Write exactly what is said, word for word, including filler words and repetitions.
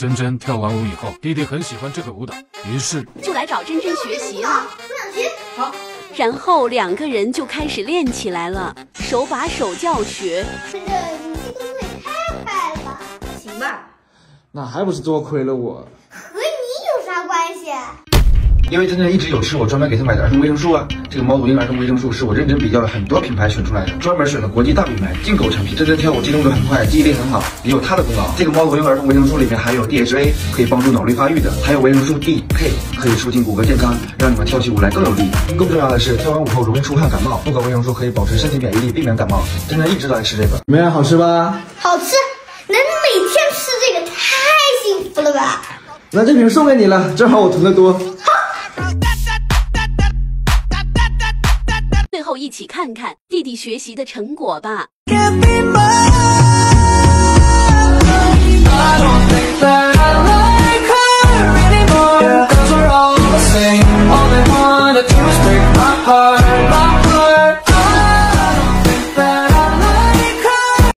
珍珍跳完舞以后，弟弟很喜欢这个舞蹈，于是就来找珍珍学习了。 我想学。好。 然后两个人就开始练起来了，手把手教学。 珍珍，你这动作也太快了吧？行吧。 那还不是多亏了我。 和你有啥关系？ 因为珍珍一直有吃我专门给她买的儿童维生素啊，这个猫头鹰儿童维生素是我认真比较了很多品牌选出来的，专门选了国际大品牌进口产品。珍珍跳舞机动得很快，记忆力很好，也有她的功劳。这个猫头鹰儿童维生素里面含有 D H A， 可以帮助脑力发育的，还有维生素 D K， 可以促进骨骼健康，让你们跳起舞来更有力。更重要的是，跳完舞后容易出汗感冒，不搞维生素可以保持身体免疫力，避免感冒。珍珍一直都爱吃这个， 怎么样，好吃吧？ 好吃，能每天吃这个太幸福了吧？ 那这瓶送给你了，正好我囤的多。 最后一起看看弟弟学习的成果吧。 All they wanna do is break my heart.